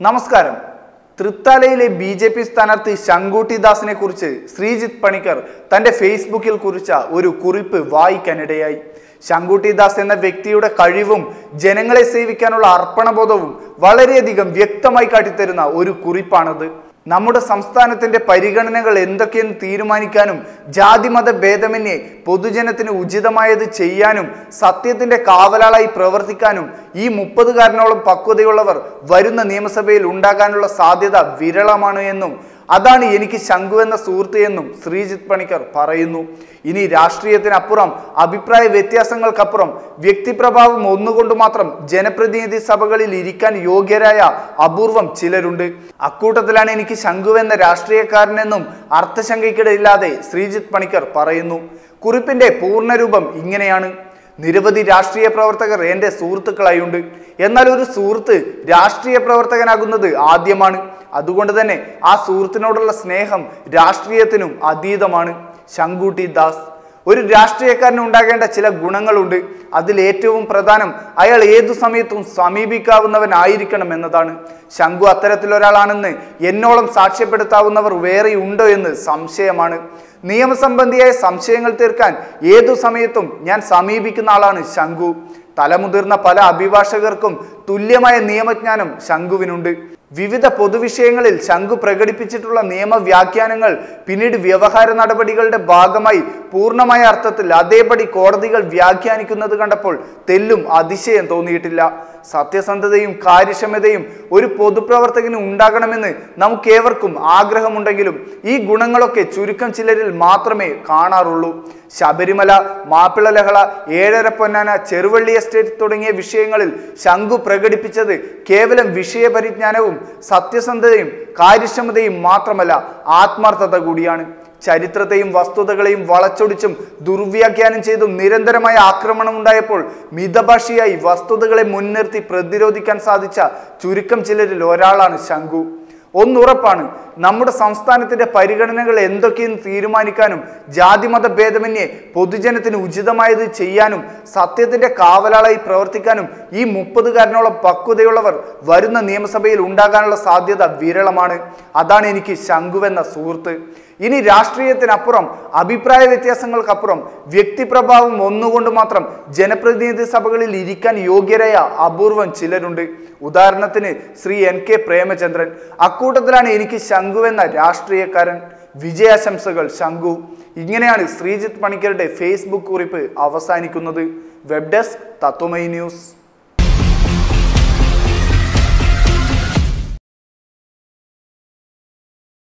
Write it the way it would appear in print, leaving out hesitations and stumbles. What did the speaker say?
നമസ്കാരം. തൃത്താലയിലെ ബി.ജെ.പി. സ്ഥാനാർത്ഥി ശങ്കു ടി ദാസിനെ കുറിച്ച് ശ്രീജിത്ത് പണിക്കർ തന്റെ ഫേസ്ബുക്കിൽ കുറിച്ച ഒരു കുറിപ്പ് വായിക്കാനിടയായി. ശങ്കു ടി ദാസ് എന്ന വ്യക്തിയുടെ കഴിവും ജനങ്ങളെ സേവിക്കാനുള്ള അർപ്പണബോധവും വളരെയധികം വ്യക്തമായി കാട്ടിത്തരുന്ന ഒരു കുറിപ്പാണത്. നമ്മുടെ സംസ്ഥാനത്തിന്റെ പരിഗണനകൾ എന്തൊക്കെയെന്ന് തീരുമാനിക്കാനും ജാതിമത ഭേദമന്യേ പൊതുജനത്തിന് ഉചിതമായത് ചെയ്യാനും സത്യത്തിന്റെ കാവലാളായി പ്രവർത്തിക്കാനും ഈ 30-കാരനോളം പക്വതയുള്ളവർ വരുന്ന നിയമസഭയിൽ ഉണ്ടാകാനുള്ള സാധ്യത വിരളമാണ് എന്നും അതാണ് എനിക്ക് ശങ്കു എന്ന സുഹൃത്ത് എന്നും ശ്രീജിത്ത് പണിക്കർ പറയുന്നു. ഇനി രാഷ്ട്രീയത്തിനപ്പുറം അഭിപ്രായ വ്യത്യാസങ്ങൾക്കപ്പുറം വ്യക്തിപ്രഭാവം ഒന്നുകൊണ്ട് മാത്രം ജനപ്രതിനിധി സഭകളിൽ ഇരിക്കാൻ യോഗ്യരായ അപൂർവം ചിലരുണ്ട്. അക്കൂട്ടത്തിലാണ് എനിക്ക് ശങ്കു എന്ന രാഷ്ട്രീയക്കാരനെന്നും അർത്ഥശങ്കയ്ക്കിടയില്ലാതെ ശ്രീജിത്ത് പണിക്കർ പറയുന്നു. കുറിപ്പിന്റെ പൂർണ്ണരൂപം ഇങ്ങനെയാണ്: നിരവധി രാഷ്ട്രീയ പ്രവർത്തകർ എൻ്റെ സുഹൃത്തുക്കളായുണ്ട്. എന്നാൽ ഒരു സുഹൃത്ത് രാഷ്ട്രീയ പ്രവർത്തകനാകുന്നത് ആദ്യമാണ്. അതുകൊണ്ട് തന്നെ ആ സുഹൃത്തിനോടുള്ള സ്നേഹം രാഷ്ട്രീയത്തിനും അതീതമാണ്. ശങ്കു ടി ദാസ് ഒരു രാഷ്ട്രീയക്കാരന് ഉണ്ടാകേണ്ട ചില ഗുണങ്ങളുണ്ട്. അതിൽ ഏറ്റവും പ്രധാനം അയാൾ ഏതു സമയത്തും സമീപിക്കാവുന്നവനായിരിക്കണം എന്നതാണ്. ശങ്കു അത്തരത്തിലൊരാളാണെന്ന് എന്നോളം സാക്ഷ്യപ്പെടുത്താവുന്നവർ വേറെ ഉണ്ടോ എന്ന് സംശയമാണ്. നിയമസംബന്ധിയായ സംശയങ്ങൾ തീർക്കാൻ ഏതു സമയത്തും ഞാൻ സമീപിക്കുന്ന ആളാണ് ശങ്കു. തലമുതിർന്ന പല അഭിഭാഷകർക്കും തുല്യമായ നിയമജ്ഞാനം ശങ്കുവിനുണ്ട്. വിവിധ പൊതുവിഷയങ്ങളിൽ ശങ്കു പ്രകടിപ്പിച്ചിട്ടുള്ള നിയമവ്യാഖ്യാനങ്ങൾ പിന്നീട് വ്യവഹാര നടപടികളുടെ ഭാഗമായി പൂർണ്ണമായ അർത്ഥത്തിൽ അതേപടി കോടതികൾ വ്യാഖ്യാനിക്കുന്നത് കണ്ടപ്പോൾ തെല്ലും അതിശയം തോന്നിയിട്ടില്ല. സത്യസന്ധതയും കാര്യക്ഷമതയും ഒരു പൊതുപ്രവർത്തകന് ഉണ്ടാകണമെന്ന് നമുക്കേവർക്കും ആഗ്രഹമുണ്ടെങ്കിലും ഈ ഗുണങ്ങളൊക്കെ ചുരുക്കം ചിലരിൽ മാത്രമേ കാണാറുള്ളൂ. ശബരിമല, മാപ്പിള ലഹള, ഏഴര പൊന്നാന, ചെറുവള്ളി എസ്റ്റേറ്റ് തുടങ്ങിയ വിഷയങ്ങളിൽ ശങ്കു പ്രകടിപ്പിച്ചത് കേവലം വിഷയപരിജ്ഞാനവും സത്യസന്ധതയും കാര്യക്ഷമതയും മാത്രമല്ല, ആത്മാർത്ഥത കൂടിയാണ്. ചരിത്രത്തെയും വസ്തുതകളെയും വളച്ചൊടിച്ചും ദുർവ്യാഖ്യാനം ചെയ്തും നിരന്തരമായ ആക്രമണം ഉണ്ടായപ്പോൾ മിതഭാഷിയായി വസ്തുതകളെ മുൻനിർത്തി പ്രതിരോധിക്കാൻ സാധിച്ച ചുരുക്കം ചിലരിൽ ഒരാളാണ് ശങ്കു. ഒന്നുറപ്പാണ്, നമ്മുടെ സംസ്ഥാനത്തിന്റെ പരിഗണനകൾ എന്തൊക്കെയെന്ന് തീരുമാനിക്കാനും ജാതിമത ഭേദമന്യേ പൊതുജനത്തിന് ഉചിതമായത് ചെയ്യാനും സത്യത്തിന്റെ കാവലാളായി പ്രവർത്തിക്കാനും ഈ 30-കാരനോളം പക്വതയുള്ളവർ വരുന്ന നിയമസഭയിൽ ഉണ്ടാകാനുള്ള സാധ്യത വിരളമാണ്. അതാണ് എനിക്ക് ശങ്കുവെന്ന സുഹൃത്ത്. ഇനി രാഷ്ട്രീയത്തിനപ്പുറം അഭിപ്രായ വ്യത്യാസങ്ങൾക്കപ്പുറം വ്യക്തിപ്രഭാവം ഒന്നുകൊണ്ട് മാത്രം ജനപ്രതിനിധി സഭകളിൽ ഇരിക്കാൻ യോഗ്യരായ അപൂർവം ചിലരുണ്ട്. ഉദാഹരണത്തിന് ശ്രീ N.K. പ്രേമചന്ദ്രൻ. അക്കൂട്ടത്തിലാണ് എനിക്ക് ശങ്കു എന്ന രാഷ്ട്രീയക്കാരൻ. വിജയാശംസകൾ ശങ്കു. ഇങ്ങനെയാണ് ശ്രീജിത്ത് പണിക്കരുടെ ഫേസ്ബുക്ക് കുറിപ്പ് അവസാനിക്കുന്നത്. Web desk Tatwamayi news.